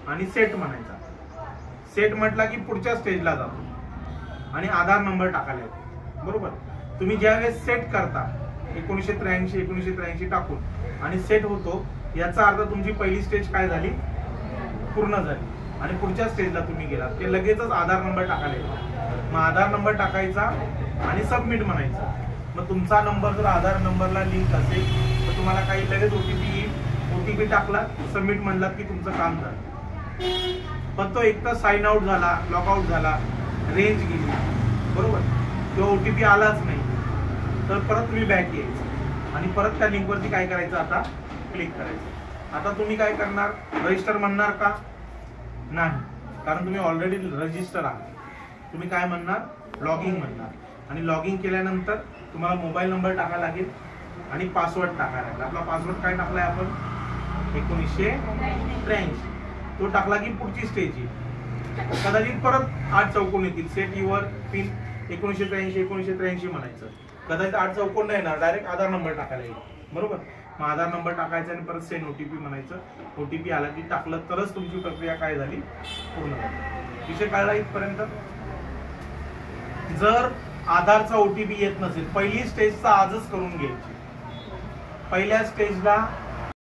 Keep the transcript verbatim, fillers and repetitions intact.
आणि सेट म्हणायचा. सेट म्हटला की पुढच्या स्टेजला जातो आणि आधार नंबर टाकायला येतो. बरोबर. तुम्ही ज्यावेळेस सेट करता एकोणीसशे त्र्याऐंशी एकोणीसशे त्र्याऐंशी टाकून आणि सेट होतो, याचा अर्थ तुमची पहिली स्टेज काय झाली, पूर्ण झाली आणि पुढच्या स्टेजला तुम्ही गेलात ते लगेचच आधार नंबर टाकायला येतो. मग आधार नंबर टाकायचा आणि सबमिट म्हणायचं. मग तुमचा नंबर जर आधार नंबरला लिंक असेल तर तुम्हाला काही लगेच ओटीपी येईल. ओटीपी टाकला, सबमिट म्हणलात की तुमचं काम झालं. पण तो एक तर साइन आउट झाला, लॉकआउट झाला, रेंज गेली, बरोबर, किंवा ओटीपी आलाच नाही, तर परत तुम्ही बॅक यायचं आणि परत त्या लिंकवरती काय करायचं, आता क्लिक करायचं. आता तुम्ही काय करणार, रजिस्टर म्हणणार का, नाही, कारण तुम्ही ऑलरेडी रजिस्टर आहात. तुम्ही काय म्हणणार, लॉग इन म्हणणार. आणि लॉग इन केल्यानंतर तुम्हाला मोबाईल नंबर टाकायला लागेल आणि पासवर्ड टाकायला लागेल. आपला पासवर्ड काय टाकलाय आपण, एकोणीसशे त्र्याऐंशी. तो टाकला की पुढची स्टेज येईल. कदाचित परत आठ चौकोन येतील, सेट युअर पिन एकोणीसशे त्र्याऐंशी एकोणीसशे त्र्याऐंशी म्हणायचं. कदाचित आठ चौकोन नाही येणार, डायरेक्ट आधार नंबर टाकायला येईल. बरोबर. मग आधार नंबर टाकायचा आणि परत सेंड ओटीपी म्हणायचं. ओटीपी आला की टाकलं तरच तुमची प्रक्रिया काय झाली, पूर्ण झाली. विषय कळला इथपर्यंत. जर आधारचा ओटीपी येत नसेल, पहिली स्टेजचा आजच करून घ्यायची. पहिल्या स्टेजला